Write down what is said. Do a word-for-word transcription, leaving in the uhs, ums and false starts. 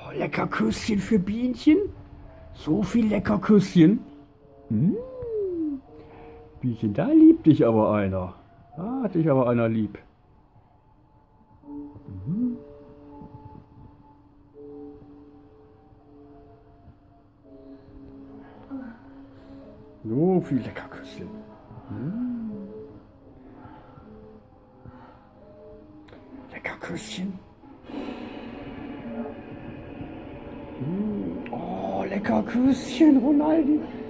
Lecker Küsschen für Bienchen. So viel lecker Küsschen. Hm. Bienchen, da liebt dich aber einer. Da hat dich aber einer lieb. Mhm. So viel lecker Küsschen. Hm. Lecker Küsschen. Hm. Oh, lecker Küsschen, Ronaldi.